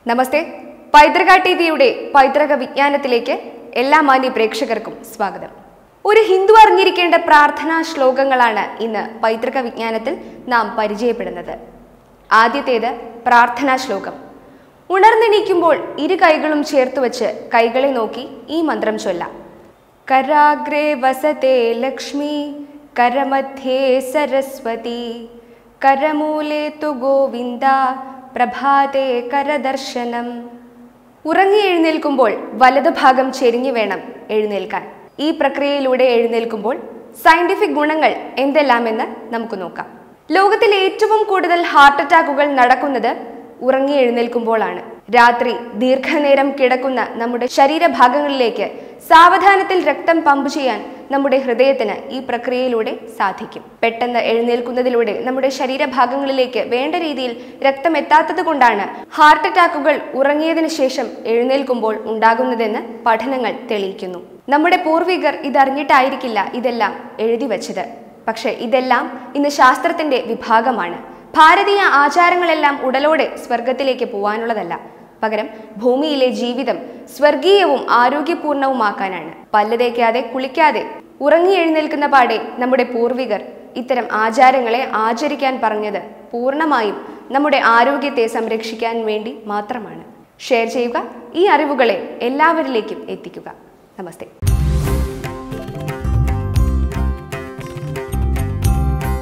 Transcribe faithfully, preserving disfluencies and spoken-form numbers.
നമസ്തേ. പൈതൃക ടിവിയുടെ പൈതൃക വിജ്ഞാനത്തിലേക്ക് എല്ലാ മാന്യ പ്രേക്ഷകർക്കും സ്വാഗതം. ഒരു ഹിന്ദു അറിഞ്ഞിരിക്കേണ്ട പ്രാർത്ഥനാ ശ്ലോകങ്ങളാണ് ഇന്ന് പൈതൃക വിജ്ഞാനത്തിൽ നാം പരിചയപ്പെടുന്നത്. ആദ്യത്തേത് പ്രാർത്ഥനാ ശ്ലോകം. ഉണർന്നെണീക്കുമ്പോൾ ഇരു കൈകളും ചേർത്ത് വച്ച് കൈകളെ നോക്കി ഈ മന്ത്രം ചൊല്ലാം. കരാഗ്രേ വസതേ ലക്ഷ്മി, കരമധ്യേ സരസ്വതി, കരമൂലേ തു ഗോവിന്ദ, പ്രഭാതേ കരദർശനം. ഉറങ്ങി എഴുന്നേൽക്കുമ്പോൾ വലതു ഭാഗം ചെരിഞ്ഞു വേണം എഴുന്നേൽക്കാൻ. ഈ പ്രക്രിയയിലൂടെ എഴുന്നേൽക്കുമ്പോൾ സയന്റിഫിക് ഗുണങ്ങൾ എന്തെല്ലാമെന്ന് നമുക്ക് നോക്കാം. ലോകത്തിൽ ഏറ്റവും കൂടുതൽ ഹാർട്ട് അറ്റാക്കുകൾ നടക്കുന്നത് ഉറങ്ങി എഴുന്നേൽക്കുമ്പോഴാണ്. രാത്രി ദീർഘനേരം കിടക്കുന്ന നമ്മുടെ ശരീരഭാഗങ്ങളിലേക്ക് സാവധാനത്തിൽ രക്തം പമ്പ് ചെയ്യാൻ നമ്മുടെ ഹൃദയത്തിന് ഈ പ്രക്രിയയിലൂടെ സാധിക്കും. പെട്ടെന്ന് എഴുന്നേൽക്കുന്നതിലൂടെ നമ്മുടെ ശരീരഭാഗങ്ങളിലേക്ക് വേണ്ട രീതിയിൽ രക്തം എത്താത്തത് കൊണ്ടാണ് ഹാർട്ട് അറ്റാക്കുകൾ ഉറങ്ങിയതിനു ശേഷം എഴുന്നേൽക്കുമ്പോൾ ഉണ്ടാകുന്നതെന്ന് പഠനങ്ങൾ തെളിയിക്കുന്നു. നമ്മുടെ പൂർവികർ ഇതറിഞ്ഞിട്ടായിരിക്കില്ല ഇതെല്ലാം എഴുതി വച്ചത്. പക്ഷെ ഇതെല്ലാം ഇന്ന് ശാസ്ത്രത്തിന്റെ വിഭാഗമാണ്. ഭാരതീയ ആചാരങ്ങളെല്ലാം ഉടലോടെ സ്വർഗത്തിലേക്ക് പോവാനുള്ളതല്ല, പകരം ഭൂമിയിലെ ജീവിതം സ്വർഗീയവും ആരോഗ്യപൂർണവുമാക്കാനാണ്. പല്ല് തേക്കാതെ കുളിക്കാതെ ഉറങ്ങി എഴുന്നേൽക്കുന്ന പാടെ നമ്മുടെ പൂർവികർ ഇത്തരം ആചാരങ്ങളെ ആചരിക്കാൻ പറഞ്ഞത് പൂർണ്ണമായും നമ്മുടെ ആരോഗ്യത്തെ സംരക്ഷിക്കാൻ വേണ്ടി മാത്രമാണ്. ഷെയർ ചെയ്യുക, ഈ അറിവുകളെ എല്ലാവരിലേക്കും എത്തിക്കുക. നമസ്തേ.